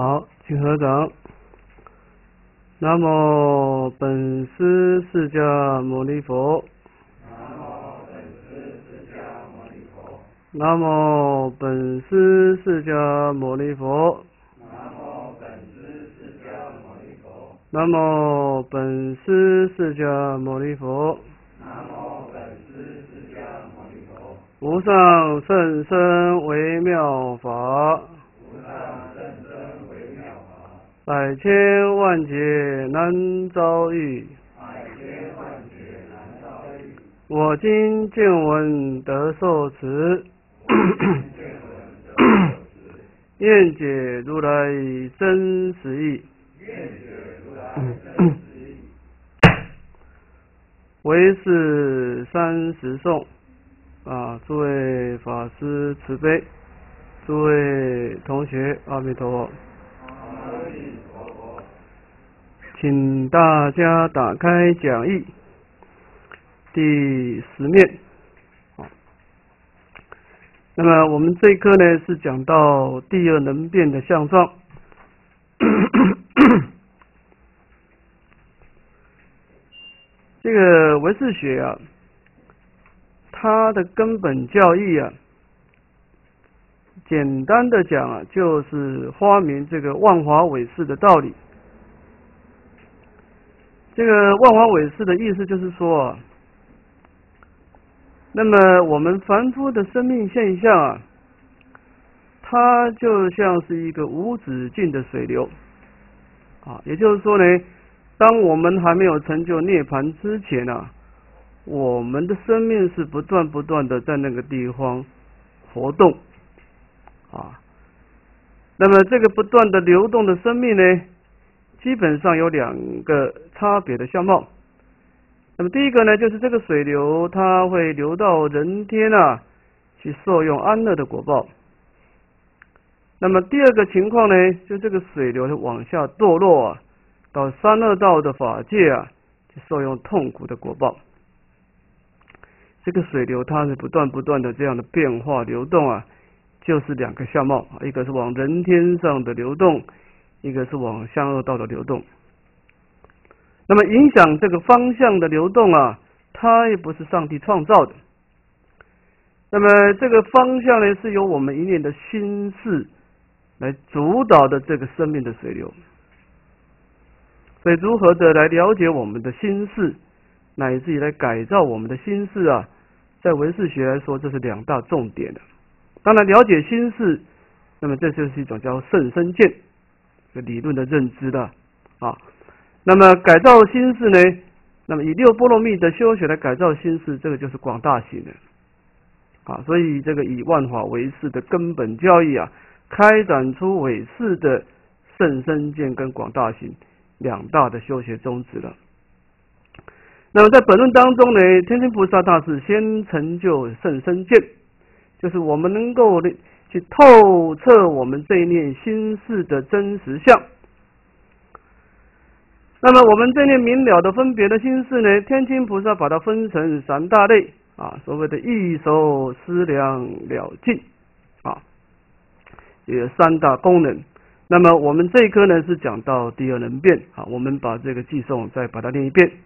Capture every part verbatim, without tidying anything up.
好，请合掌。南无本师释迦牟尼佛。南无本师释迦牟尼佛。南无本师释迦牟尼佛。无上甚深微妙法，百千万劫难遭遇。我今见闻得受持，愿解如来真实义。唯是三十颂。啊，诸位法师慈悲，诸位同学，阿弥陀佛。请大家打开讲义第十面。那么我们这一课呢是讲到第二能变的相状。这个唯识学啊，它的根本教义啊，简单的讲啊，就是发明这个万华唯识的道理。这个万华唯识的意思就是说啊，那么我们凡夫的生命现象啊，它就像是一个无止境的水流啊，也就是说呢，当我们还没有成就涅槃之前啊，我们的生命是不断不断的在那个地方活动啊。那么这个不断的流动的生命呢，基本上有两个差别的相貌。那么第一个呢，就是这个水流它会流到人天啊，去受用安乐的果报。那么第二个情况呢，就这个水流往下堕落啊，到三恶道的法界啊，去受用痛苦的果报。这个水流它是不断不断的这样的变化流动啊，就是两个相貌，一个是往人天上的流动，一个是往下恶道的流动。那么影响这个方向的流动啊，它也不是上帝创造的。那么这个方向呢，是由我们一念的心事来主导的这个生命的水流。所以如何的来了解我们的心事，乃至于来改造我们的心事啊，在唯识学来说，这是两大重点的。当然，了解心事，那么这就是一种叫甚深见的理论的认知的啊。那么改造心事呢，那么以六波罗蜜的修学来改造心事，这个就是广大行的啊。所以这个以万法唯识的根本教义啊，开展出唯识的甚深见跟广大行两大的修学宗旨了。那么在本论当中呢，天亲菩萨大士先成就甚深见，就是我们能够去透彻我们这一念心事的真实相。那么我们这念明了的分别的心事呢，天亲菩萨把它分成三大类啊，所谓的易熟思量了尽啊，有三大功能。那么我们这一科呢是讲到第二能变啊，我们把这个偈颂再把它念一遍。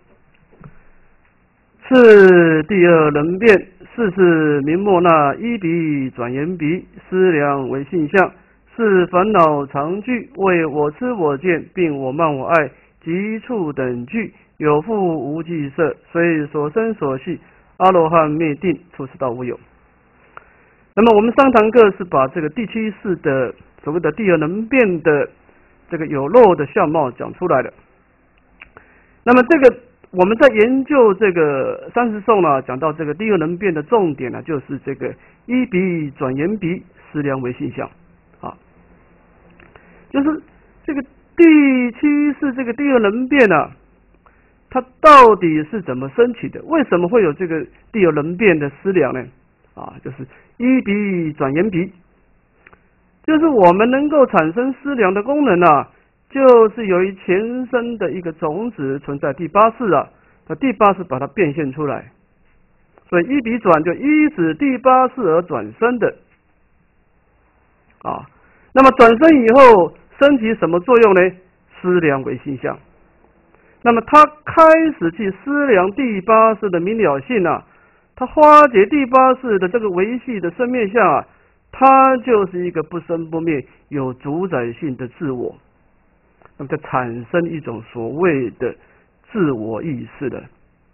是第二能变，是是名末那依彼转言彼，思量为性相，是烦恼常具，为我知我见，并我慢我爱及处等具，有复无际色，虽所生所系，阿罗汉灭定，出世道无有。那么我们上堂课是把这个第七世的所谓的第二能变的这个有漏的相貌讲出来了。那么这个我们在研究这个三十颂呢，讲到这个第二能变的重点呢，就是这个依彼转言彼，思量为性相啊，就是这个第七世这个第二能变啊，它到底是怎么升起的？为什么会有这个第二能变的思量呢？啊，就是依彼转言彼，就是我们能够产生思量的功能啊，就是由于前生的一个种子存在第八世啊，那第八世把它变现出来，所以依彼转就依止第八世而转生的啊。那么转生以后， 升起什么作用呢？思量为性相。那么他开始去思量第八识的明了性啊，他化解第八识的这个维系的生灭相啊，它就是一个不生不灭、有主宰性的自我。那么就产生一种所谓的自我意识的。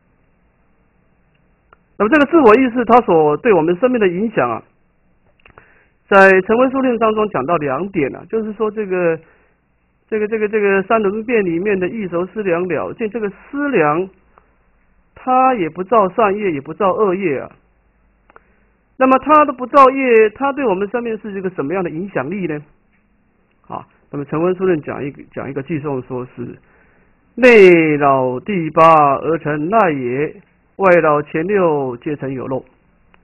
那么这个自我意识，它所对我们生命的影响啊，在成文书令当中讲到两点啊，就是说这个这个这个这个三轮变里面的意熟思量了见，这个思量它也不造善业，也不造恶业啊。那么它的不造业，它对我们生命是一个什么样的影响力呢？啊，那么成文书论讲一个讲一个寄颂，说是内扰第八而成赖也，外扰前六皆成有漏。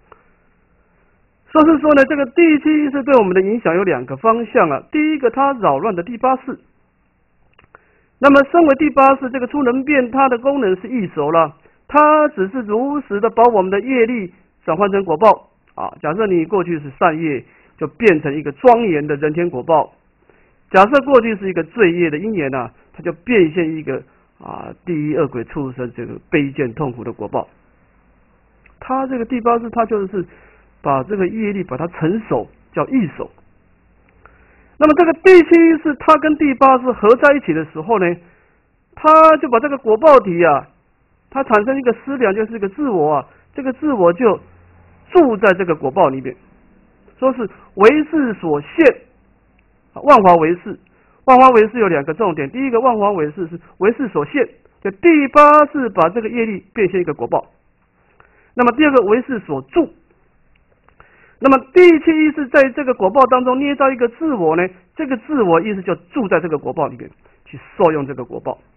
说是说呢，这个第七意识对我们的影响有两个方向啊。第一个，它扰乱的第八识。那么身为第八识，这个出能变，它的功能是易熟了，它只是如实的把我们的业力转换成果报啊。假设你过去是善业，就变成一个庄严的人天果报；假设过去是一个罪业的因缘啊，它就变现一个啊地狱恶鬼畜生这个卑贱痛苦的果报。它这个第八识，它就是把这个业力把它成熟，叫易熟。那么这个第七意识它跟第八识合在一起的时候呢，它就把这个果报体啊，它产生一个思量，就是一个自我啊，这个自我就住在这个果报里面，说是为事所现，万华为事，万华为事有两个重点，第一个万华为事是为事所现，就第八是把这个业力变现一个果报，那么第二个为事所住。那么第七意识在这个果报当中捏造一个自我呢，这个自我意识就住在这个果报里面去受用这个果报。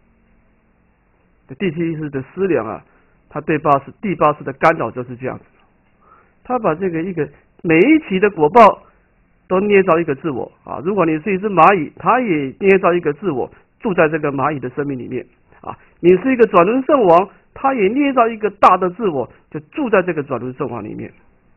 第七意识的思量啊，它对八识第八识的干扰就是这样子，它把这个一个每一期的果报都捏造一个自我啊。如果你是一只蚂蚁，它也捏造一个自我住在这个蚂蚁的生命里面啊。你是一个转轮圣王，它也捏造一个大的自我，就住在这个转轮圣王里面。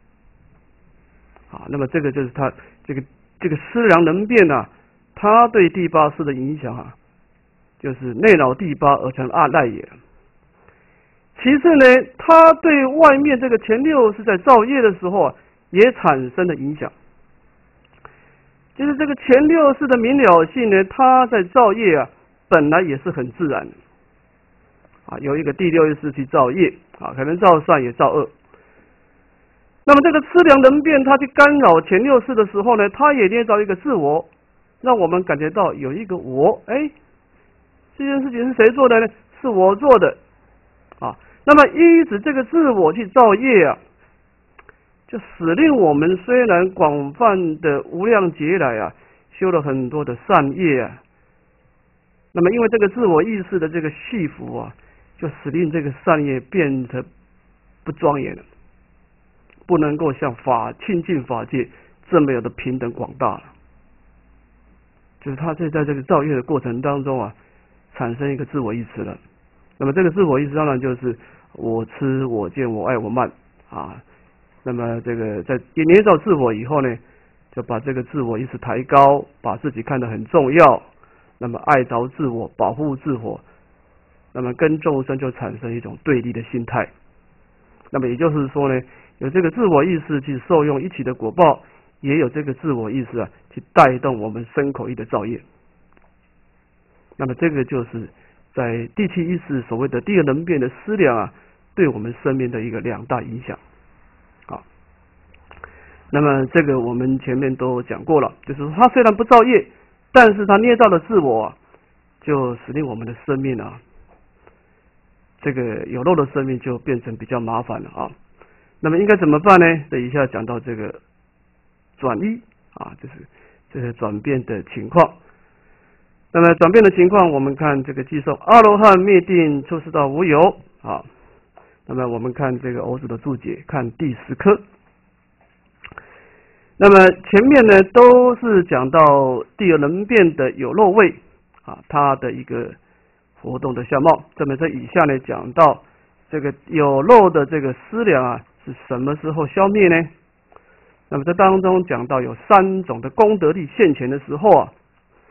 啊，那么这个就是他这个这个思量能变啊，他对第八识的影响啊，就是内扰第八而成阿赖也。其次呢，他对外面这个前六是在造业的时候啊，也产生了影响。就是这个前六识的明了性呢，它在造业啊，本来也是很自然的啊，有一个第六意识去造业啊，可能造善也造恶。那么这个思量能变，它去干扰前六识的时候呢，它也捏造一个自我，让我们感觉到有一个我，哎，这件事情是谁做的呢？是我做的啊。那么依止这个自我去造业啊，就使令我们虽然广泛的无量劫来啊，修了很多的善业啊，那么因为这个自我意识的这个系服啊，就使令这个善业变成不庄严了。不能够像法清净法界这么样的平等广大了，就是他在在这个造业的过程当中啊，产生一个自我意识了。那么这个自我意识当然就是我痴我见我爱我慢啊。那么这个在捏造自我以后呢，就把这个自我意识抬高，把自己看得很重要，那么爱着自我，保护自我，那么跟众生就产生一种对立的心态。那么也就是说呢，有这个自我意识去受用一起的果报，也有这个自我意识啊去带动我们身口意的造业。那么这个就是在第七意识所谓的第二能变的思量啊，对我们生命的一个两大影响。好，那么这个我们前面都讲过了，就是说它虽然不造业，但是它捏造的自我啊，就使令我们的生命啊，这个有漏的生命就变成比较麻烦了啊。那么应该怎么办呢？等一下讲到这个转依啊，就是这个转变的情况。那么转变的情况，我们看这个寄颂阿罗汉灭定出世道无有啊。那么我们看这个偶子的注解，看第十科。那么前面呢都是讲到第二能变的有漏位啊，它的一个活动的相貌。这么在以下呢讲到这个有漏的这个思量啊，是什么时候消灭呢？那么这当中讲到有三种的功德力现前的时候啊，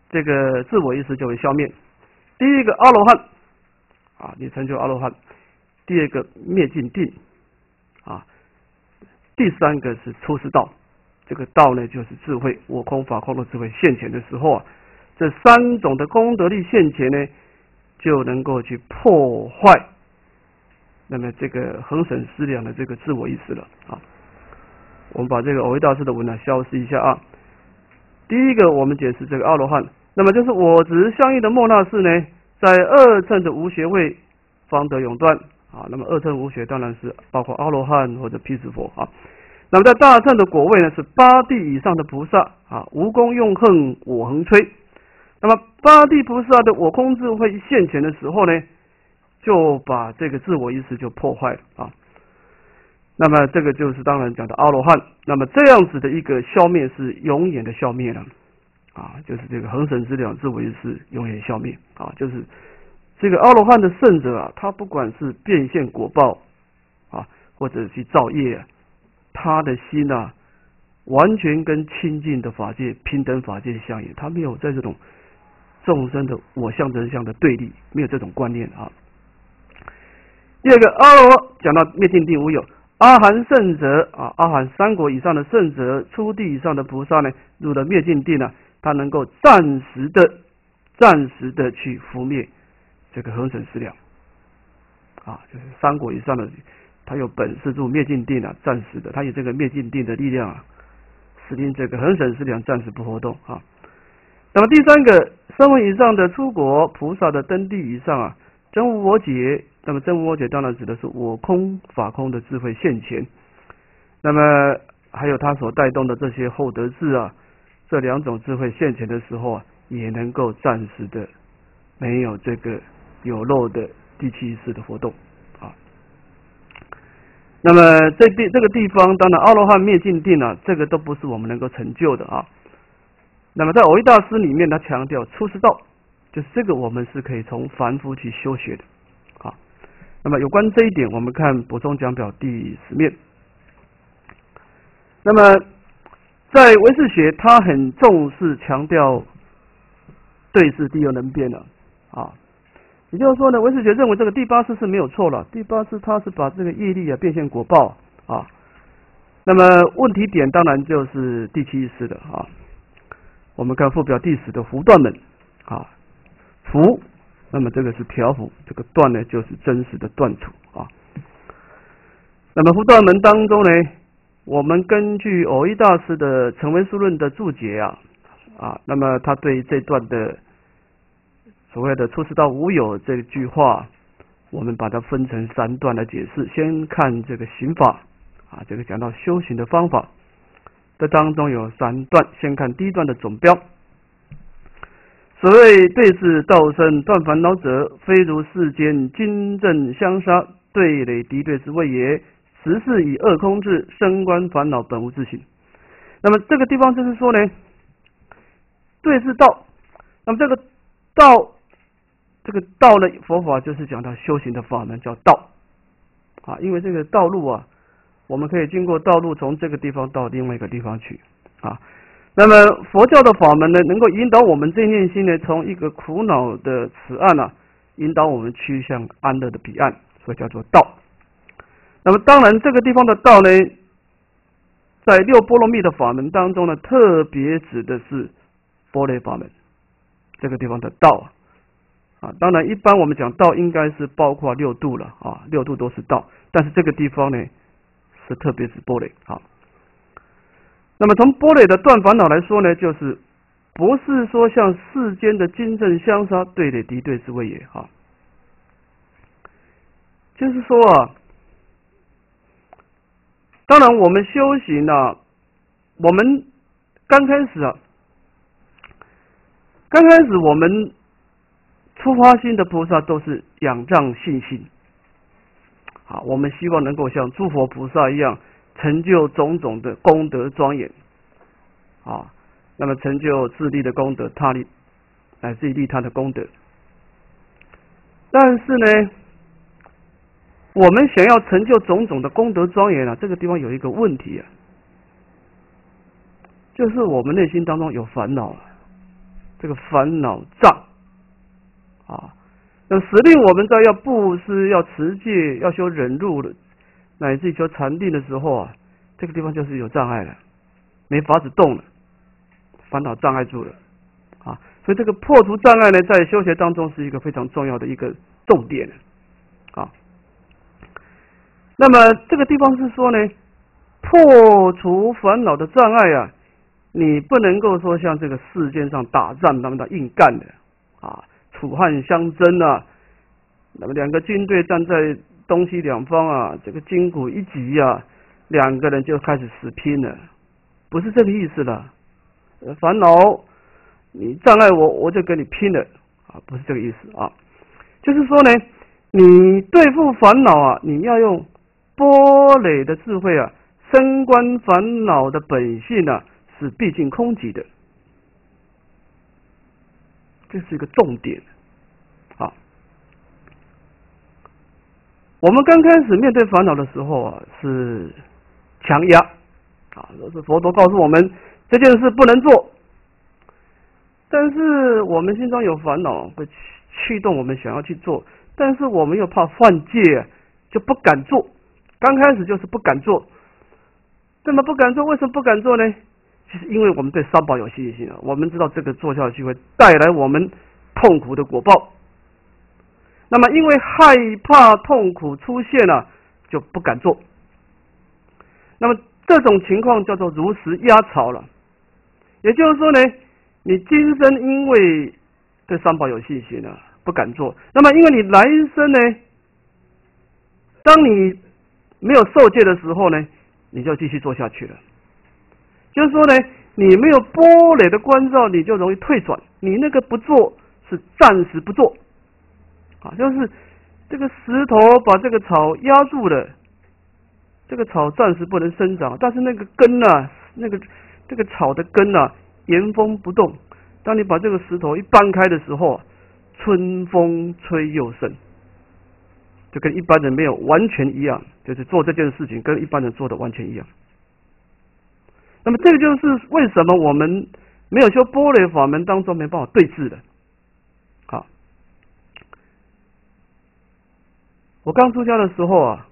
这个自我意识就会消灭。第一个阿罗汉啊，你成就阿罗汉；第二个灭尽定啊，第三个是出世道。这个道呢，就是智慧，我空法空的智慧现前的时候啊，这三种的功德力现前呢，就能够去破坏那么这个恒审思量的这个自我意识了啊。我们把这个藕益大师的文呢消失一下啊。第一个，我们解释这个阿罗汉，那么就是我执相应的莫那识呢，在二乘的无学位方得永断啊。那么二乘无学当然是包括阿罗汉或者辟支佛啊。那么在大乘的果位呢，是八地以上的菩萨啊，无功用恨我横摧。那么八地菩萨的我空智慧现前的时候呢，就把这个自我意识就破坏了啊。那么这个就是当然讲的阿罗汉。那么这样子的一个消灭是永远的消灭了啊，就是这个恒审思量自我意识永远消灭啊，就是这个阿罗汉的圣者啊，他不管是变现果报啊，或者去造业啊，他的心啊，完全跟清净的法界、平等法界相应，他没有在这种众生的我相人相的对立，没有这种观念啊。第二个阿罗讲到灭尽定无有，阿含圣者啊，阿含三果以上的圣者，初地以上的菩萨呢，入了灭尽定呢，他能够暂时的、暂时的去拂灭这个恒审思量啊，就是三果以上的。他有本事入灭尽定啊，暂时的，他有这个灭尽定的力量啊，使令这个恒审思量暂时不活动啊。那么第三个，声闻以上的出国菩萨的登地以上啊，真无我解。那么真无我解当然指的是我空法空的智慧现前。那么还有他所带动的这些厚德智啊，这两种智慧现前的时候啊，也能够暂时的没有这个有漏的第七意识的活动。那么这地这个地方，当然阿罗汉灭尽定啊，这个都不是我们能够成就的啊。那么在藕益大师里面，他强调出世道，就是这个我们是可以从凡夫去修学的啊。那么有关这一点，我们看补充讲表第十面。那么在唯识学，他很重视强调对治第二能变的啊。也就是说呢，唯识学认为这个第八识是没有错了。第八识它是把这个业力啊变现果报啊。那么问题点当然就是第七意识的啊。我们看附表第十的伏断门啊，伏，那么这个是调伏，这个断呢就是真实的断除啊。那么伏断门当中呢，我们根据藕益大师的成唯识论的注解啊啊，那么他对这段的所谓的出世道无有这句话，我们把它分成三段来解释。先看这个行法啊，这个讲到修行的方法，这当中有三段。先看第一段的总标。所谓对治道生断烦恼者，非如世间金正相杀，对垒敌对之谓也。实是以二空智，升观烦恼本无自性。那么这个地方就是说呢，对治道，那么这个道。这个道呢，佛法就是讲到修行的法门，叫道啊。因为这个道路啊，我们可以经过道路从这个地方到另外一个地方去啊。那么佛教的法门呢，能够引导我们这念心呢，从一个苦恼的此岸啊，引导我们趋向安乐的彼岸，所以叫做道。那么当然，这个地方的道呢，在六波罗蜜的法门当中呢，特别指的是般若法门这个地方的道啊。啊，当然，一般我们讲道应该是包括六度了啊，六度都是道，但是这个地方呢是特别指般若啊。那么从般若的断烦恼来说呢，就是不是说像世间的金正相杀，对垒敌对之谓也啊。就是说啊，当然我们修行啊，我们刚开始啊，刚开始我们。出发心的菩萨都是仰仗信心，好，我们希望能够像诸佛菩萨一样，成就种种的功德庄严，啊，那么成就自利的功德、他利乃至于利他的功德。但是呢，我们想要成就种种的功德庄严啊，这个地方有一个问题啊，就是我们内心当中有烦恼啊。 这个烦恼障啊，那使令我们在要布施、要持戒、要修忍辱的，乃至于修禅定的时候啊，这个地方就是有障碍了，没法子动了，烦恼障碍住了啊。所以这个破除障碍呢，在修学当中是一个非常重要的一个重点啊。那么这个地方是说呢，破除烦恼的障碍啊，你不能够说像这个世间上打仗那么的硬干的啊，楚汉相争啊，那么两个军队站在东西两方啊，这个筋骨一击啊，两个人就开始死拼了，不是这个意思了。烦恼你障碍我，我就跟你拼了啊，不是这个意思啊。就是说呢，你对付烦恼啊，你要用波雷的智慧啊，升观烦恼的本性啊，是毕竟空寂的，这是一个重点啊。我们刚开始面对烦恼的时候啊，是强压啊，是佛陀告诉我们这件事不能做，但是我们心中有烦恼，会驱动我们想要去做，但是我们又怕犯戒，就不敢做。刚开始就是不敢做，那么不敢做，为什么不敢做呢？其实因为我们对三宝有信心啊，我们知道这个做下去会带来我们痛苦的果报。那么因为害怕痛苦出现了，就不敢做。那么这种情况叫做如实压草了。也就是说呢，你今生因为对三宝有信心了，不敢做，那么因为你来生呢，当你没有受戒的时候呢，你就继续做下去了。就是说呢，你没有波雷的关照，你就容易退转。你那个不做是暂时不做啊，就是这个石头把这个草压住了，这个草暂时不能生长，但是那个根啊，那个这个草的根啊，原封不动。当你把这个石头一搬开的时候，春风吹又生。就跟一般人没有完全一样，就是做这件事情跟一般人做的完全一样。那么这个就是为什么我们没有修波雷法门当中没办法对治的。好，我刚出家的时候啊，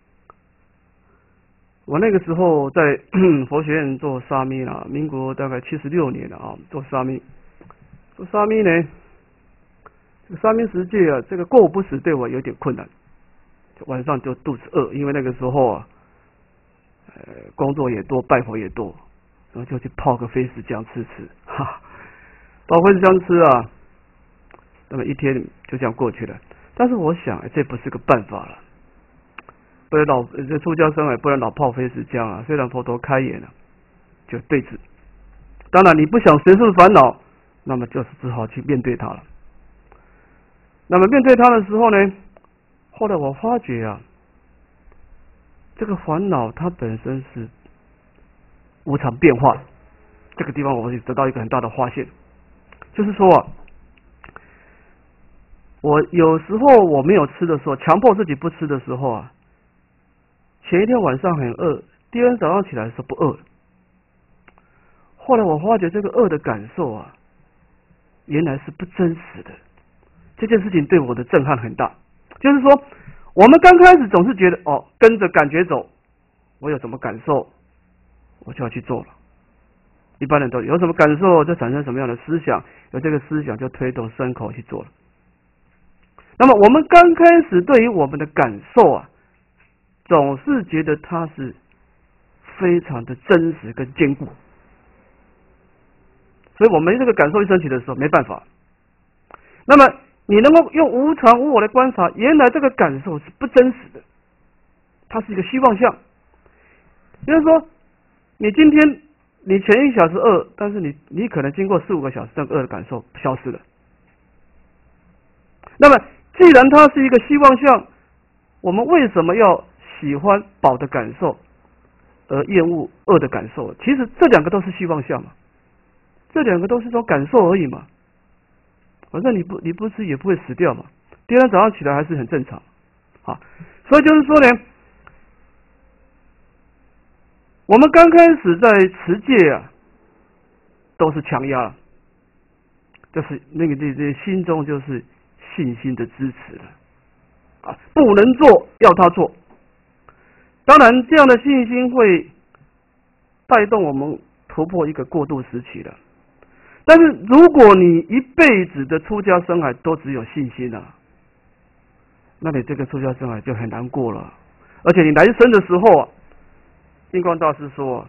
我那个时候在佛学院做沙弥啊，民国大概七十六年了啊，做沙弥。做沙弥呢，这个沙弥十戒啊，这个过午不食对我有点困难。晚上就肚子饿，因为那个时候啊，呃，工作也多，拜佛也多，然后就去泡个飞石浆吃吃，哈，泡飞石浆吃啊，那么一天就这样过去了。但是我想，这不是个办法了，不然老这出家生也不能老泡飞石浆啊。虽然佛陀开眼了，就对治。当然，你不想随顺烦恼，那么就是只好去面对它了。那么面对它的时候呢？后来我发觉啊，这个烦恼它本身是无常变化。这个地方我会得到一个很大的发现，就是说啊，我有时候我没有吃的时候，强迫自己不吃的时候啊，前一天晚上很饿，第二天早上起来的时候不饿。后来我发觉这个饿的感受啊，原来是不真实的。这件事情对我的震撼很大。就是说，我们刚开始总是觉得哦，跟着感觉走，我有什么感受，我就要去做了。一般人都有什么感受，就产生什么样的思想，有这个思想就推动身口去做了。那么我们刚开始对于我们的感受啊，总是觉得它是非常的真实跟坚固，所以我们这个感受一升起的时候，没办法。那么你能够用无常无我来观察，原来这个感受是不真实的，它是一个虚妄相。就是说，你今天你前一小时饿，但是你你可能经过四五个小时，这个饿的感受消失了。那么，既然它是一个虚妄相，我们为什么要喜欢饱的感受，而厌恶饿的感受？其实这两个都是虚妄相嘛，这两个都是种感受而已嘛。反正你不你不吃也不会死掉嘛，第二天早上起来还是很正常，啊，所以就是说呢，我们刚开始在持戒啊，都是强压， 就是那个这这心中就是信心的支持了啊，不能做要他做。当然，这样的信心会带动我们突破一个过渡时期的。但是，如果你一辈子的出家生涯都只有信心啊，那你这个出家生涯就很难过了。而且你来生的时候啊，印光大师说，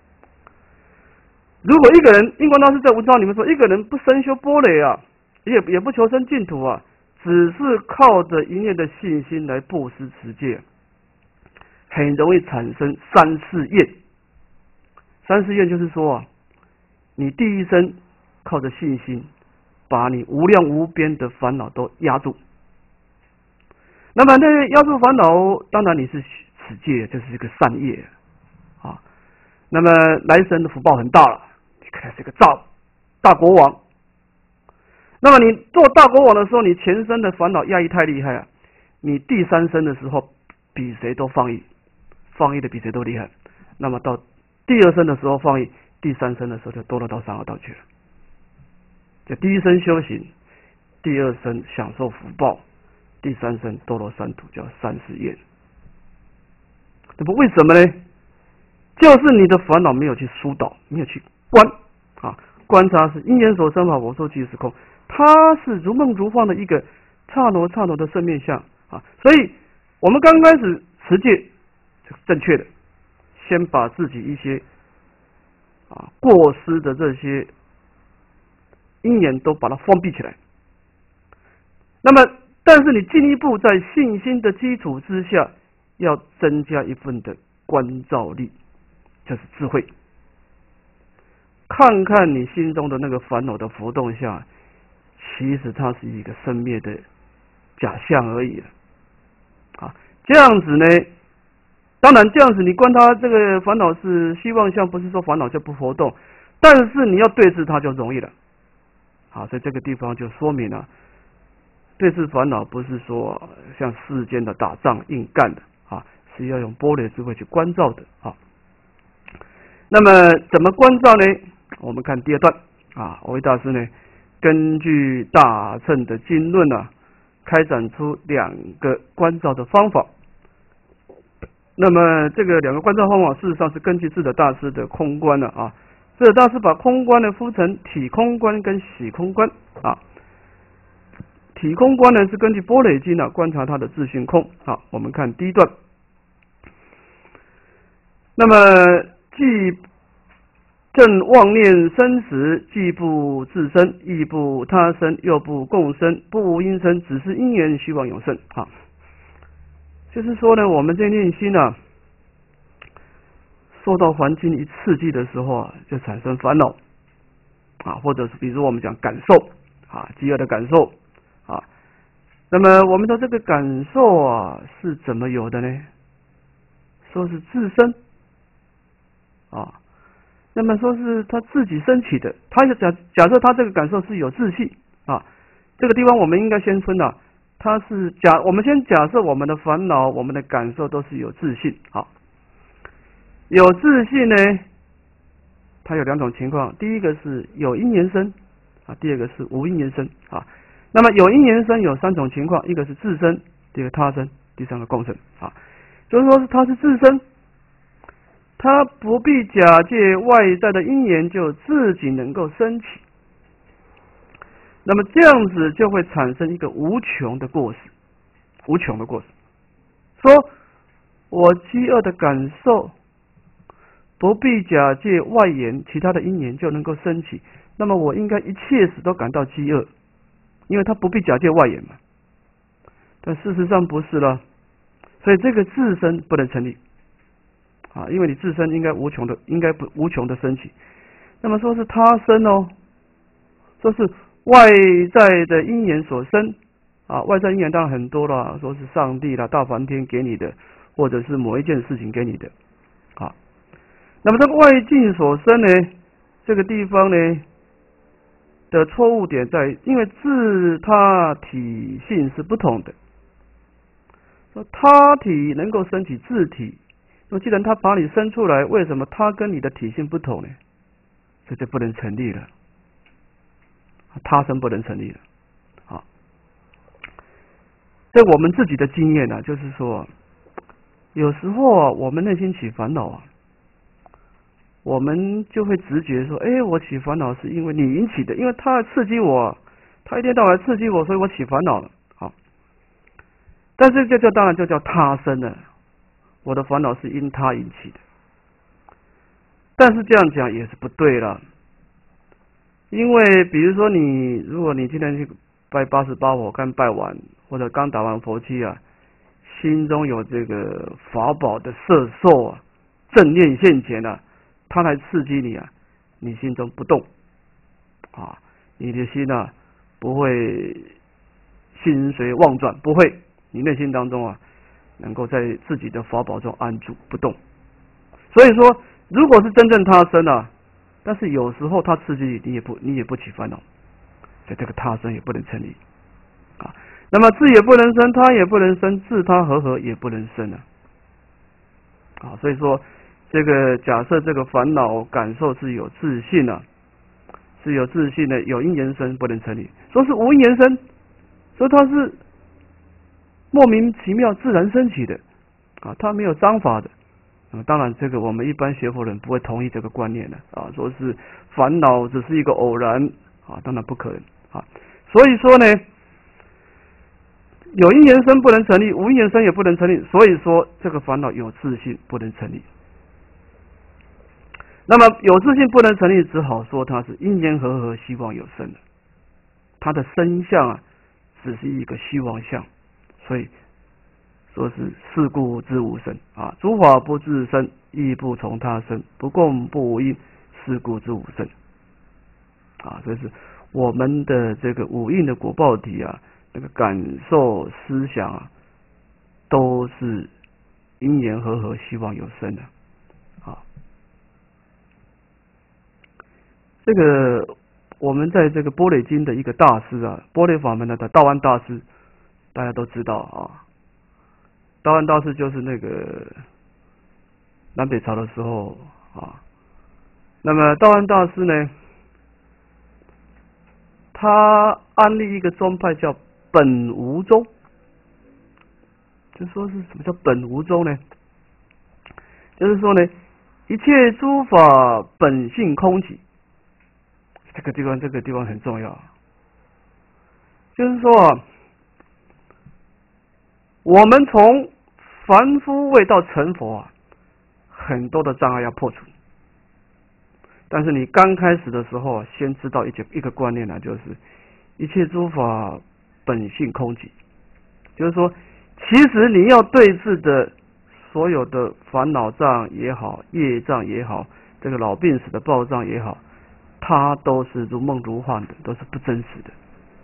如果一个人，印光大师在文章里面说，一个人不深修般若啊，也也不求生净土啊，只是靠着一念的信心来布施持戒，很容易产生三世厌。三世厌就是说啊，你第一生靠着信心，把你无量无边的烦恼都压住。那么那压住烦恼，当然你是持戒，这是一个善业啊。那么来生的福报很大了，你可能是个大大国王。那么你做大国王的时候，你前生的烦恼压抑太厉害了，你第三生的时候比谁都放逸，放逸的比谁都厉害。那么到第二生的时候放逸，第三生的时候就堕落到三恶道去了。就第一生修行，第二生享受福报，第三生堕落三途，叫三世厌。那么为什么呢？就是你的烦恼没有去疏导，没有去观啊，观察是因缘所生法，我说即是空，它是如梦如幻的一个刹那刹那的生面相啊。所以我们刚开始持戒是正确的，先把自己一些啊过失的这些因缘都把它封闭起来。那么，但是你进一步在信心的基础之下，要增加一份的观照力，就是智慧。看看你心中的那个烦恼的浮动下，其实它是一个生灭的假象而已啊。这样子呢，当然这样子你观它这个烦恼是希望相，不是说烦恼就不活动，但是你要对治它就容易了。好，在这个地方就说明了，对治烦恼不是说像世间的打仗硬干的啊，是要用般若智慧去关照的啊。那么怎么关照呢？我们看第二段啊，蕅益大师呢，根据大乘的经论啊，开展出两个关照的方法。那么这个两个关照方法，事实上是根据智者大师的空观了啊。智者大师把空观呢分成体空观跟喜空观啊。体空观呢是根据般若经呢观察它的自性空啊。我们看第一段，那么既正妄念生时，既不自身，亦不他生，又不共生，不无因生，只是因缘虚妄永生啊。就是说呢，我们这念心啊，受到环境一刺激的时候啊，就产生烦恼啊，或者是比如我们讲感受啊，饥饿的感受啊。那么我们的这个感受啊，是怎么有的呢？说是自身啊，那么说是他自己升起的。他假假设他这个感受是有自信啊，这个地方我们应该先分啊，他是假，我们先假设我们的烦恼、我们的感受都是有自信啊。有自信呢，它有两种情况，第一个是有因缘生啊，第二个是无因缘生啊。那么有因缘生有三种情况，一个是自身，第二个他生，第三个共生啊。就是说是它是自身，它不必假借外在的因缘，就自己能够升起。那么这样子就会产生一个无穷的过失，无穷的过失。说我饥饿的感受，不必假借外缘其他的因缘就能够升起，那么我应该一切时都感到饥饿，因为它不必假借外缘嘛。但事实上不是了，所以这个自身不能成立啊，因为你自身应该无穷的，应该不无穷的升起。那么说是他生哦，说是外在的因缘所生啊，外在因缘当然很多了，说是上帝啦、大梵天给你的，或者是某一件事情给你的啊。那么这个外境所生呢，这个地方呢的错误点在，因为自他体性是不同的。说他体能够升起自体，那既然他把你生出来，为什么他跟你的体性不同呢？这就不能成立了他生不能成立了。啊，这我们自己的经验呢、啊，就是说，有时候啊，我们内心起烦恼啊，我们就会直觉说，哎，我起烦恼是因为你引起的，因为他刺激我，他一天到晚刺激我，所以我起烦恼了。好，但是这就当然就叫他生了，我的烦恼是因他引起的。但是这样讲也是不对了，因为比如说你，如果你今天去拜八十八火，刚拜完或者刚打完佛七啊，心中有这个法宝的摄受啊，正念现前啊，它来刺激你啊，你心中不动啊，你的心啊不会心随妄转，不会，你内心当中啊能够在自己的法宝中安住不动。所以说，如果是真正他生啊，但是有时候他刺激你，你也不你也不起烦恼，所以这个他生也不能成立啊。那么智也不能生，他也不能生，自他和合也不能生啊。啊，所以说这个假设这个烦恼感受是有自信啊，是有自信的，有因缘生不能成立。说是无因缘生，说它是莫名其妙自然升起的啊，它没有章法的。啊，当然，这个我们一般学佛人不会同意这个观念的啊，说是烦恼只是一个偶然啊，当然不可能啊。所以说呢，有因缘生不能成立，无因缘生也不能成立，所以说这个烦恼有自性不能成立。那么有自性不能成立，只好说它是因缘和合，希望有生的，它的生相啊，只是一个希望相，所以。说是是故知无生啊，诸法不自生，亦不从他生，不共不无因，是故知无生啊。这是我们的这个五蕴的果报体啊，那个感受思想啊，都是因缘和合，希望有生的啊。这个我们在这个般若经的一个大师啊，般若法门的道安大师，大家都知道啊。道安大师就是那个南北朝的时候啊，那么道安大师呢，他安立一个宗派叫本无宗，就说是什么叫本无宗呢？就是说呢，一切诸法本性空寂，这个地方这个地方很重要，就是说啊，我们从凡夫位到成佛啊，很多的障碍要破除。但是你刚开始的时候，先知道一个一个观念呢，就是一切诸法本性空寂，就是说，其实你要对峙的所有的烦恼障也好，业障也好，这个老病死的报障也好，它都是如梦如幻的，都是不真实的。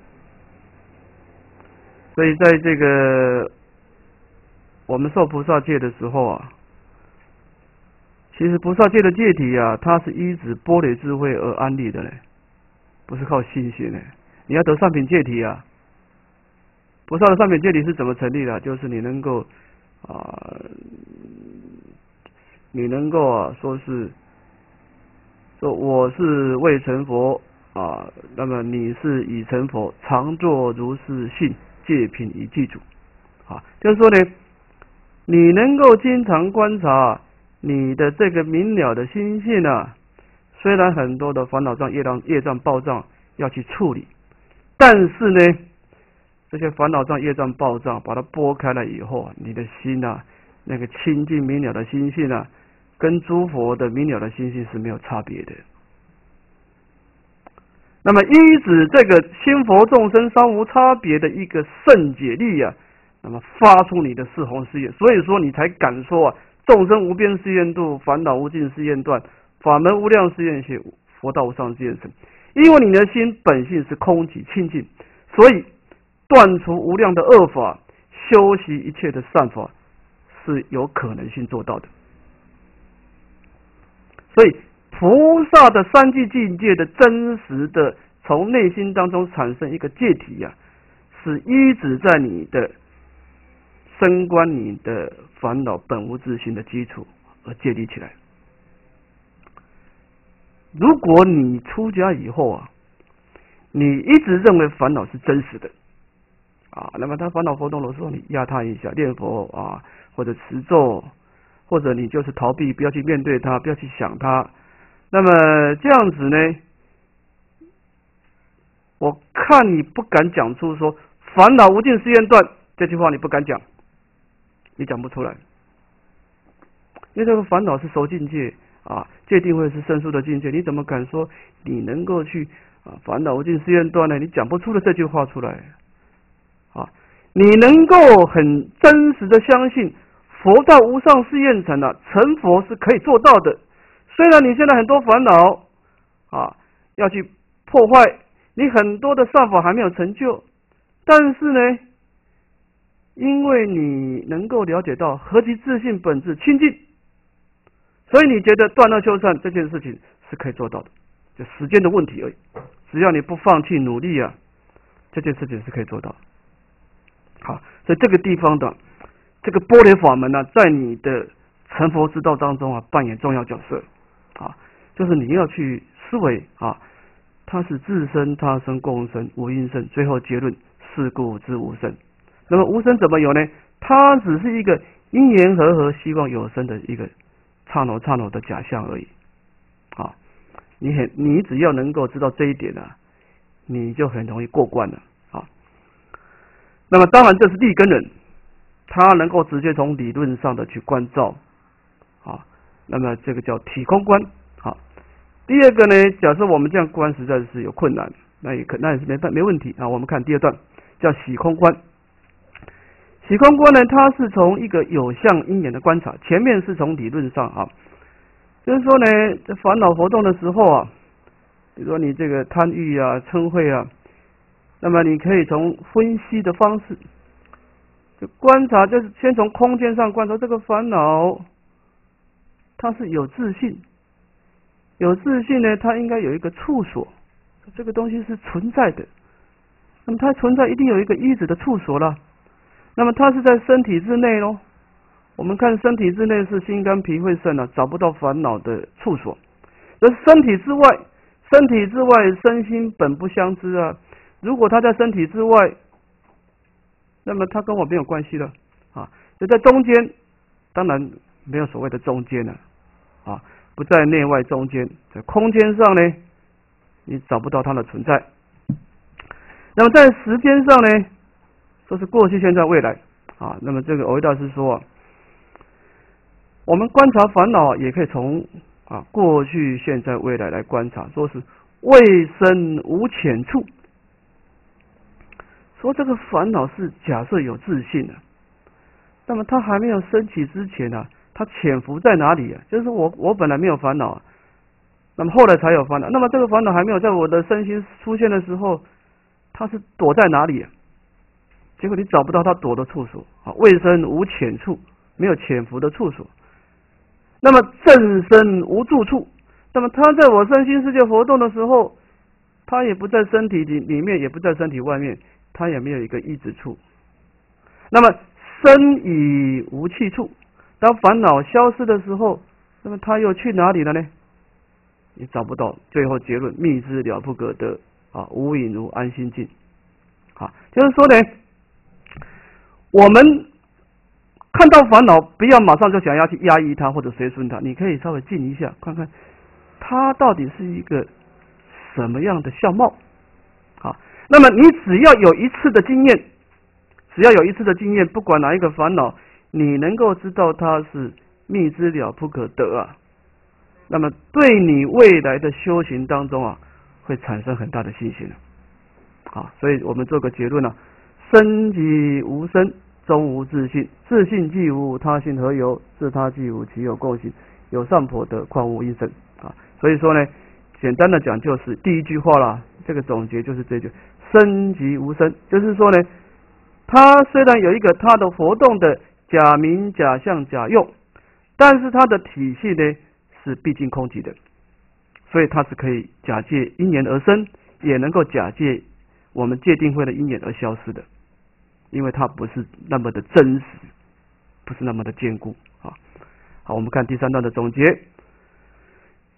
所以在这个我们受菩萨戒的时候啊，其实菩萨戒的戒体啊，它是依止般若智慧而安立的呢，不是靠信心呢。你要得上品戒体啊，菩萨的上品戒体是怎么成立的？就是你能够啊、呃，你能够啊，说是说我是未成佛啊，那么你是已成佛，常作如是信，戒品以记住啊，就是说呢。你能够经常观察你的这个明了的心性啊，虽然很多的烦恼障、业障、业障报障要去处理，但是呢，这些烦恼障、业障报障把它拨开了以后啊，你的心啊，那个清净明了的心性啊，跟诸佛的明了的心性是没有差别的。那么依止这个心佛众生稍无差别的一个圣解力啊。那么发出你的四弘誓愿，所以说你才敢说啊，众生无边誓愿度，烦恼无尽誓愿断，法门无量誓愿学，佛道无上誓愿成。因为你的心本性是空寂清净，所以断除无量的恶法，修习一切的善法是有可能性做到的。所以菩萨的三际境界的真实的从内心当中产生一个戒体呀、啊，是依止在你的升观你的烦恼本无自性的基础而建立起来。如果你出家以后啊， 你一直认为烦恼是真实的啊，那么他烦恼活动的时候，你压他一下，念佛啊，或者持咒，或者你就是逃避，不要去面对他，不要去想他。那么这样子呢，我看你不敢讲出说烦恼无尽誓愿断这句话，你不敢讲，你讲不出来，因为这个烦恼是熟境界啊，戒定慧是生疏的境界，你怎么敢说你能够去啊烦恼无尽誓愿断呢？你讲不出了这句话出来啊！你能够很真实的相信佛道无上誓愿成啊，成佛是可以做到的。虽然你现在很多烦恼啊，要去破坏，你很多的善法还没有成就，但是呢，因为你能够了解到何其自性本质清净，所以你觉得断恶修善这件事情是可以做到的，就时间的问题而已。只要你不放弃努力啊，这件事情是可以做到的。好，所以这个地方的这个般若法门呢、啊，在你的成佛之道当中啊，扮演重要角色啊，就是你要去思维啊，它是自生、他生、共生、无因生，最后结论是故知无生。那么无生怎么有呢？它只是一个因缘和合，希望有生的一个刹那刹那的假象而已。啊，你很你只要能够知道这一点啊，你就很容易过关了啊。那么当然这是立根人，他能够直接从理论上的去关照啊，那么这个叫体空观。好，第二个呢，假设我们这样观实在是有困难，那也可那也是没办没问题啊。我们看第二段叫喜空观。喜空观呢，它是从一个有相因缘的观察，前面是从理论上啊，就是说呢，在烦恼活动的时候啊，比如说你这个贪欲啊、嗔恚啊，那么你可以从分析的方式，就观察，就是先从空间上观察这个烦恼，它是有自信，有自信呢，它应该有一个处所，这个东西是存在的，那么它存在一定有一个依止的处所了。那么它是在身体之内咯，我们看身体之内是心肝脾肺肾啊，找不到烦恼的处所。而身体之外，身体之外身心本不相知啊。如果它在身体之外，那么它跟我没有关系了啊。就在中间，当然没有所谓的中间了啊，不在内外中间，在空间上呢，你找不到它的存在。那么在时间上呢，说是过去、现在、未来啊。那么这个藕益大师说啊，我们观察烦恼也可以从啊过去、现在、未来来观察，说是未生无浅处。说这个烦恼是假设有自信的、啊，那么它还没有升起之前呢、啊，它潜伏在哪里啊？就是我我本来没有烦恼、啊，那么后来才有烦恼。那么这个烦恼还没有在我的身心出现的时候，它是躲在哪里啊？结果你找不到它躲的处所啊，未生无潜处，没有潜伏的处所。那么正身无住处，那么它在我身心世界活动的时候，它也不在身体里里面，也不在身体外面，它也没有一个依止处。那么身已无去处，当烦恼消失的时候，那么它又去哪里了呢？你找不到。最后结论：密之了不可得啊，无隐如安心境。啊，就是说呢，我们看到烦恼，不要马上就想要去压抑它或者随顺它，你可以稍微静一下，看看它到底是一个什么样的相貌。好，那么你只要有一次的经验，只要有一次的经验，不管哪一个烦恼，你能够知道它是密之了不可得啊，那么对你未来的修行当中啊，会产生很大的信心。好，所以我们做个结论啊，生即无生，终无自信，自信既无，他性何由？自他既无，其有共性？有善婆得，况无因生啊？所以说呢，简单的讲就是第一句话啦，这个总结就是这句：生即无生，就是说呢，它虽然有一个它的活动的假名、假相、假用，但是它的体系呢是毕竟空寂的，所以它是可以假借因缘而生，也能够假借我们戒定慧的因缘而消失的。因为它不是那么的真实，不是那么的坚固啊。好，我们看第三段的总结。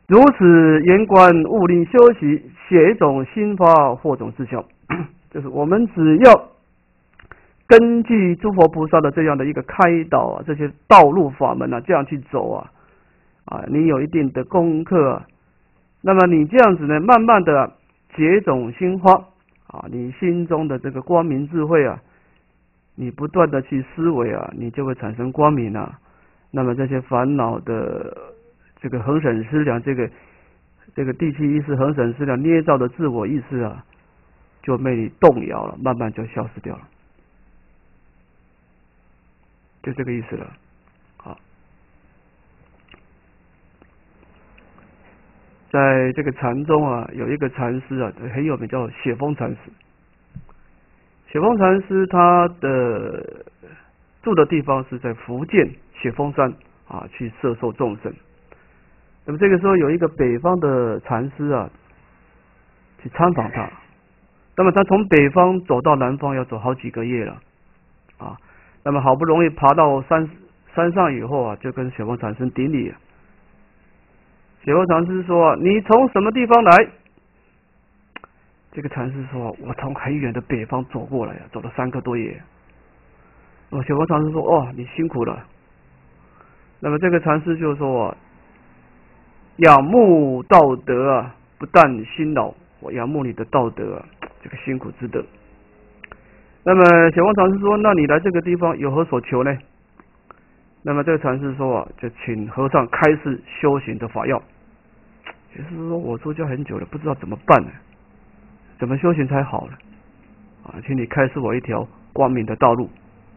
如此言观物令修习，写一种心法或种自效，就是我们只要根据诸佛菩萨的这样的一个开导啊，这些道路法门啊，这样去走啊，啊，你有一定的功课啊，那么你这样子呢，慢慢的结种心花啊，你心中的这个光明智慧啊，你不断的去思维啊，你就会产生光明啊，那么这些烦恼的这个恒审思量，这个这个第七意识恒审思量捏造的自我意识啊，就被你动摇了，慢慢就消失掉了，就这个意思了。好，在这个禅中啊，有一个禅师啊，很有名，叫雪峰禅师。雪峰禅师他的住的地方是在福建雪峰山啊，去摄受众生。那么这个时候有一个北方的禅师啊，去参访他。那么他从北方走到南方要走好几个月了啊。那么好不容易爬到山山上以后啊，就跟雪峰禅师顶礼。雪峰禅师说：“你从什么地方来？”这个禅师说：“我从很远的北方走过来啊，走了三个多月。”那么雪峰禅师说：“哦，你辛苦了。”那么这个禅师就说：“仰慕道德啊，不但辛劳，我仰慕你的道德啊，这个辛苦之德。”那么雪峰禅师说：“那你来这个地方有何所求呢？”那么这个禅师说啊，就请和尚开示修行的法要。也就是说，我出家很久了，不知道怎么办呢？怎么修行才好呢？啊，请你开示我一条光明的道路。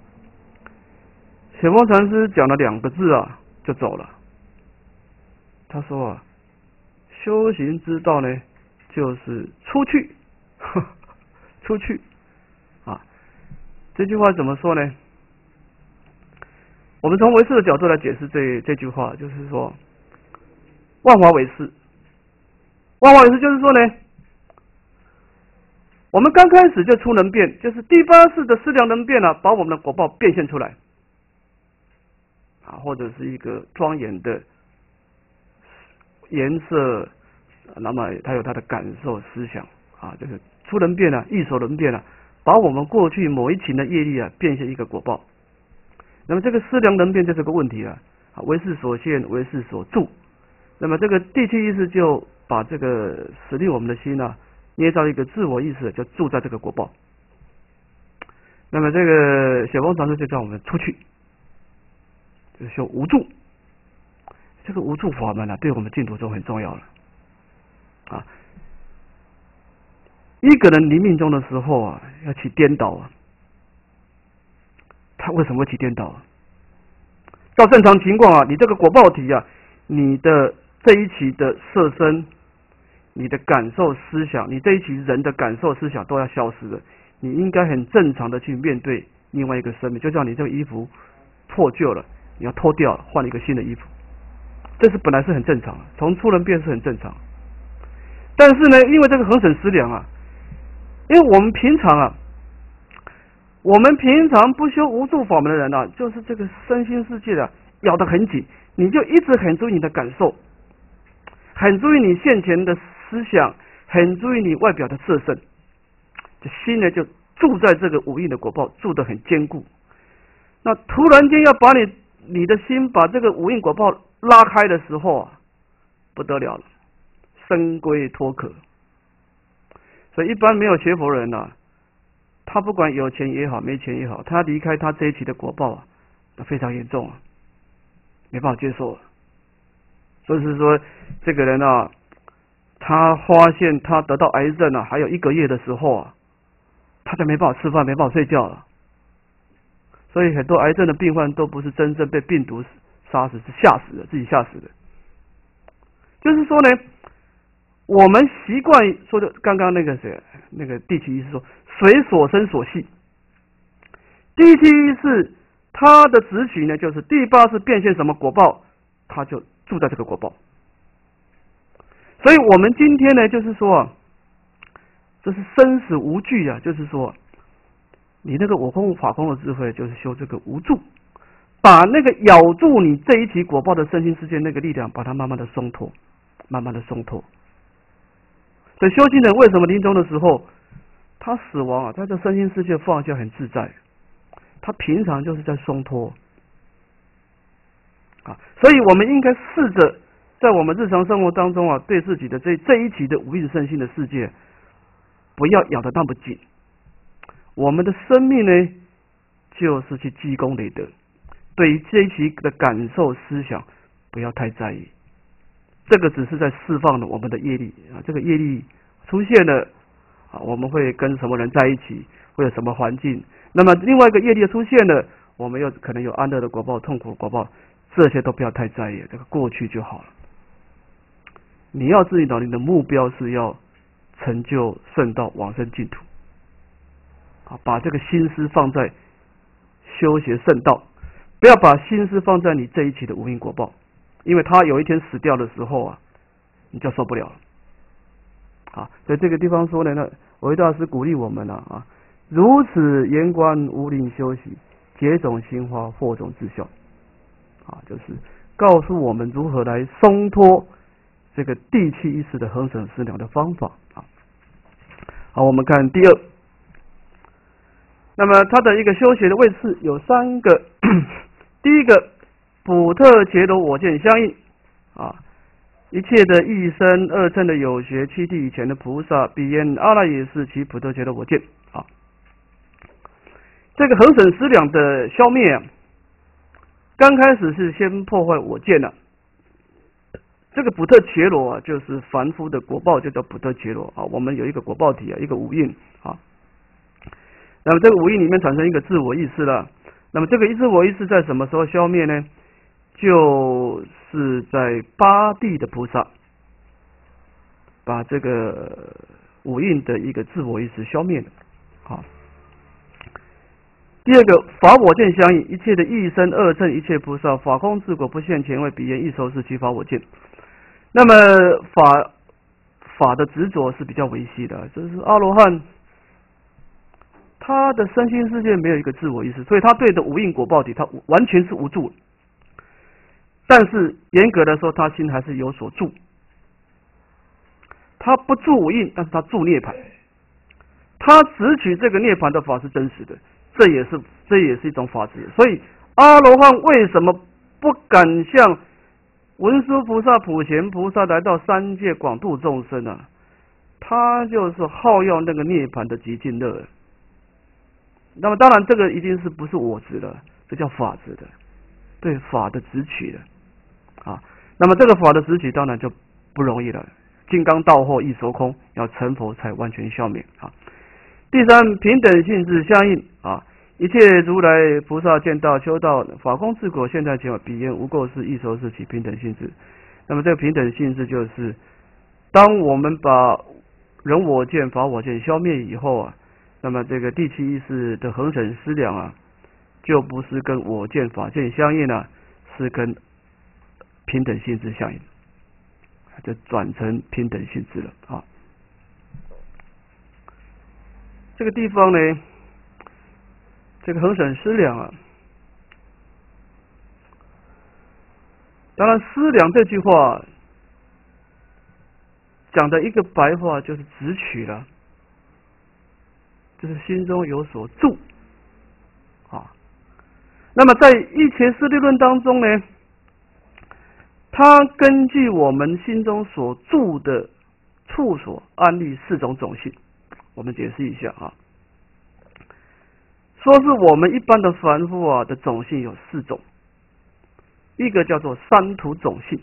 雪峰禅师讲了两个字啊，就走了。他说啊，修行之道呢，就是出去，呵呵出去啊。这句话怎么说呢？我们从唯识的角度来解释这这句话，就是说，万法唯识。万法唯识就是说呢，我们刚开始就出能变，就是第八世的思量能变啊，把我们的果报变现出来啊，或者是一个庄严的颜色，那么它有它的感受思想啊，就是出能变啊，异所能变啊，把我们过去某一情的业力啊变现一个果报。那么这个思量能变就是个问题了啊，唯识所现，唯识所住。那么这个第七意识就把这个使令我们的心啊，捏造一个自我意识，就住在这个果报。那么这个雪峰禅师就叫我们出去，就是修无助。这个无助法门啊，对我们净土中很重要了啊。一个人临命终的时候啊，要起颠倒啊。他为什么会起颠倒啊？照正常情况啊，你这个果报体啊，你的这一期的色身，你的感受思想，你这一期人的感受思想都要消失了。你应该很正常的去面对另外一个生命，就像你这个衣服破旧了，你要脱掉了，换一个新的衣服，这是本来是很正常的，从出人变是很正常。但是呢，因为这个恒审思量啊，因为我们平常啊。我们平常不修无助法门的人啊，就是这个身心世界啊咬得很紧，你就一直很注意你的感受，很注意你现前的思想，很注意你外表的色身，这心呢就住在这个五蕴的果报，住得很坚固。那突然间要把你你的心把这个五蕴果报拉开的时候啊，不得了了，生归脱壳。所以一般没有学佛人啊，他不管有钱也好，没钱也好，他离开他这一期的果报啊，非常严重啊，没办法接受啊。所以是说，这个人啊，他发现他得到癌症啊，还有一个月的时候啊，他就没办法吃饭，没办法睡觉了。所以很多癌症的病患都不是真正被病毒杀死，是吓死的，自己吓死的。就是说呢，我们习惯说的，刚刚那个谁，那个第七意识说，随所生所系。第七意识它的执取呢，就是第八是变现什么果报，它就住在这个果报。所以我们今天呢，就是说啊，这是生死无惧啊，就是说，你那个我空法空的智慧，就是修这个无助，把那个咬住你这一期果报的身心世界那个力量，把它慢慢的松脱慢慢的松脱。所以修行人为什么临终的时候，他死亡啊，他这身心世界放下很自在，他平常就是在松脱啊。所以我们应该试着在我们日常生活当中啊，对自己的这这一期的无印身心的世界，不要咬得那么紧。我们的生命呢，就是去积功累德，对于这一期的感受思想不要太在意，这个只是在释放了我们的业力啊。这个业力出现了啊，我们会跟什么人在一起，会有什么环境。那么另外一个业力出现了，我们又可能有安乐的果报、痛苦的果报，这些都不要太在意，这个过去就好了。你要知道，你的目标是要成就圣道、往生净土啊，把这个心思放在修学圣道，不要把心思放在你这一期的无因果报，因为他有一天死掉的时候啊，你就受不了了啊。在这个地方说呢，那维大师鼓励我们啊啊，如此言观无灵修习，结种心花，获种自效啊，就是告诉我们如何来松脱这个地气意识的恒审思量的方法啊。好，我们看第二。那么它的一个修学的位次有三个，第一个普特伽罗我见相应啊，一切的一生二乘的有学七地以前的菩萨，彼言阿赖耶识其普特伽罗我见啊。这个恒审思量的消灭啊，刚开始是先破坏我见了、啊。这个普特伽罗啊，就是凡夫的果报，就叫普特伽罗啊。我们有一个果报体啊，一个五蕴啊。那么这个五蕴里面产生一个自我意识了。那么这个自我意识在什么时候消灭呢？就是在八地的菩萨把这个五蕴的一个自我意识消灭了。好，第二个法我见相应，一切的一生二乘一切菩萨，法空自果不现前为彼言一收是其法我见。那么法法的执着是比较维系的，就是阿罗汉。他的身心世界没有一个自我意识，所以他对的无因果报体，他完全是无助。但是严格的说，他心还是有所住。他不住无因，但是他住涅槃。他执取这个涅槃的法是真实的，这也是这也是一种法执。所以阿罗汉为什么不敢像文殊菩萨、普贤菩萨来到三界广度众生啊？他就是好要那个涅槃的极尽乐。那么当然，这个已经是不是我执了，这叫法执的，对法的执取的啊。那么这个法的执取当然就不容易了。金刚道后亦说空，要成佛才完全消灭啊。第三，平等性质相应啊，一切如来菩萨见道、修道、法空自果，现在前往彼言无垢是亦说是其平等性质。那么这个平等性质就是，当我们把人我见、法我见消灭以后啊。那么这个第七意识的恒审思量啊，就不是跟我见法见相应了、啊，是跟平等性质相应，就转成平等性质了啊。这个地方呢，这个恒审思量啊，当然思量这句话讲的一个白话就是直取了。就是心中有所住啊。那么在一切四谛论当中呢，它根据我们心中所住的处所安立四种种性，我们解释一下啊。说是我们一般的凡夫啊的种性有四种，一个叫做三土种性。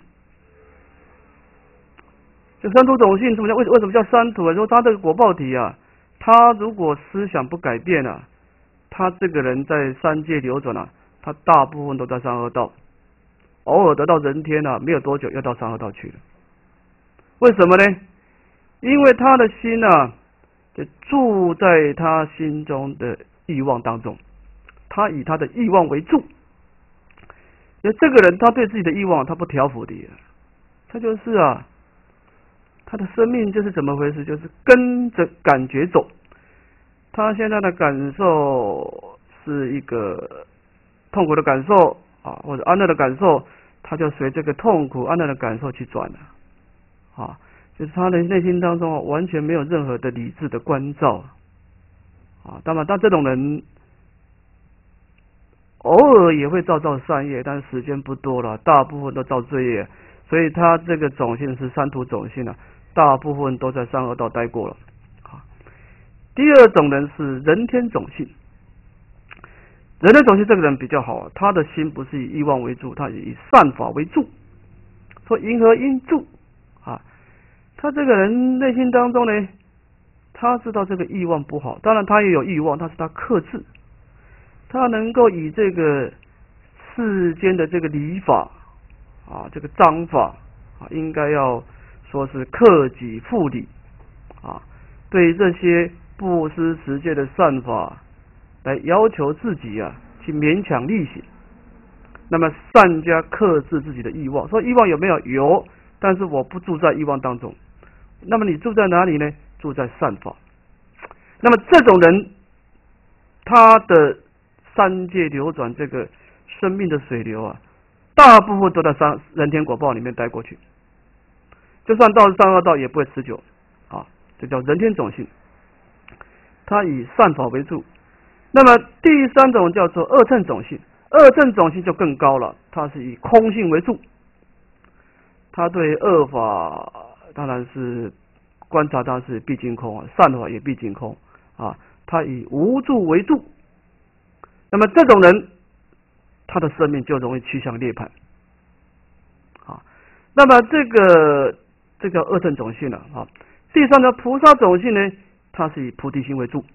这三土种性怎么叫？为为什么叫三土啊？说它这个果报体啊。他如果思想不改变啊，他这个人在三界流转啊，他大部分都在三恶道，偶尔得到人天啊，没有多久要到三恶道去了。为什么呢？因为他的心啊，就住在他心中的欲望当中，他以他的欲望为主。那这个人他对自己的欲望他不调伏的，他就是啊。他的生命就是怎么回事？就是跟着感觉走。他现在的感受是一个痛苦的感受啊，或者安乐的感受，他就随这个痛苦、安乐的感受去转了。 啊，就是他的内心当中啊完全没有任何的理智的关照啊。当然，但这种人偶尔也会造造善业，但是时间不多了，大部分都造罪业，所以他这个种性是三途种性啊，大部分都在三恶道待过了。啊，第二种人是人天种性。人天种性这个人比较好，他的心不是以欲望为主，他以善法为主。说因何因助啊？他这个人内心当中呢，他知道这个欲望不好，当然他也有欲望，但是他克制，他能够以这个世间的这个礼法啊，这个章法啊，应该要说是克己复礼啊，对这些布施持戒的善法来要求自己啊，去勉强力行。那么善加克制自己的欲望，说欲望有没有？有，但是我不住在欲望当中。那么你住在哪里呢？住在善法。那么这种人，他的三界流转这个生命的水流啊，大部分都在三人天果报里面待过去，就算到三恶道也不会持久啊，这叫人天种性。他以善法为主。那么第三种叫做二乘种性。二乘种性就更高了，它是以空性为主，他对恶法当然是观察它是毕竟空啊，善法也毕竟空啊，他以无助为主。那么这种人，他的生命就容易趋向涅槃啊。那么这个这个二乘种性了啊。第三个菩萨种性呢，它是以菩提心为主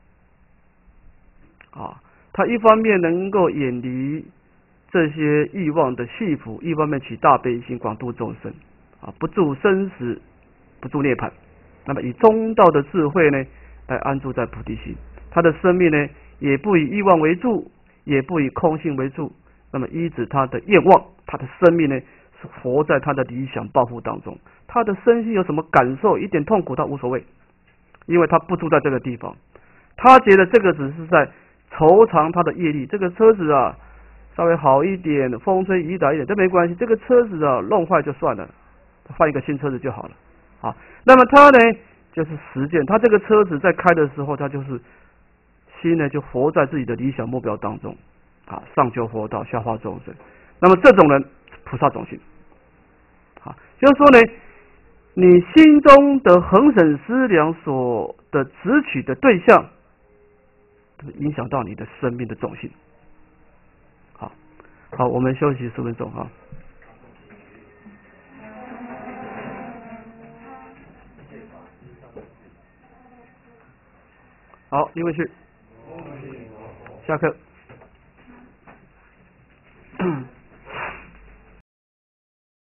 啊。他一方面能够远离这些欲望的系缚，一方面起大悲心，广度众生啊，不住生死，不住涅槃。那么以中道的智慧呢，来安住在菩提心。他的生命呢，也不以欲望为主，也不以空性为主。那么依止他的愿望，他的生命呢，是活在他的理想抱负当中。他的身心有什么感受，一点痛苦他无所谓，因为他不住在这个地方。他觉得这个只是在酬偿他的业力，这个车子啊稍微好一点，风吹雨打一点，这没关系，这个车子啊弄坏就算了，换一个新车子就好了啊。那么他呢就是实践，他这个车子在开的时候，他就是心呢就活在自己的理想目标当中啊，上求佛道，下化众生。那么这种人菩萨种性啊，就是说呢，你心中的恒审思量所的执取的对象，影响到你的生命的种性。好，好，我们休息十分钟哈。好，林伟旭，下课。